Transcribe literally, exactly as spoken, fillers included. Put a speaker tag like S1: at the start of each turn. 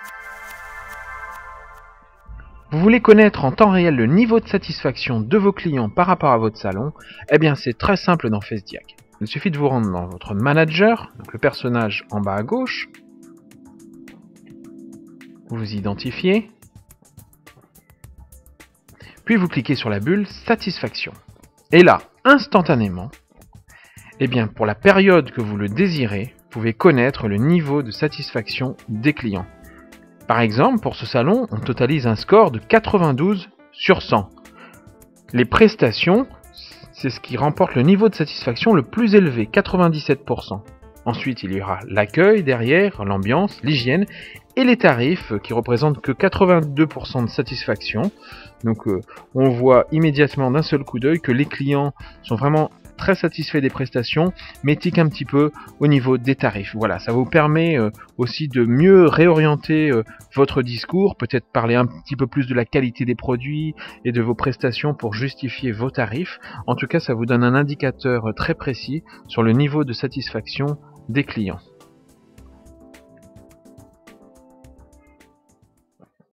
S1: Vous voulez connaître en temps réel le niveau de satisfaction de vos clients par rapport à votre salon? Eh bien c'est très simple dans FaceDiag. Il suffit de vous rendre dans votre manager, donc le personnage en bas à gauche, vous vous identifiez, puis vous cliquez sur la bulle satisfaction. Et là, instantanément, eh bien pour la période que vous le désirez, vous pouvez connaître le niveau de satisfaction des clients. Par exemple, pour ce salon, on totalise un score de quatre-vingt-douze sur cent. Les prestations, c'est ce qui remporte le niveau de satisfaction le plus élevé, quatre-vingt-dix-sept pour cent. Ensuite, il y aura l'accueil derrière, l'ambiance, l'hygiène et les tarifs qui représentent que quatre-vingt-deux pour cent de satisfaction. Donc euh, on voit immédiatement d'un seul coup d'œil que les clients sont vraiment très satisfaits des prestations, mais tiquent un petit peu au niveau des tarifs. Voilà, ça vous permet euh, aussi de mieux réorienter euh, votre discours, peut-être parler un petit peu plus de la qualité des produits et de vos prestations pour justifier vos tarifs. En tout cas, ça vous donne un indicateur très précis sur le niveau de satisfaction des clients.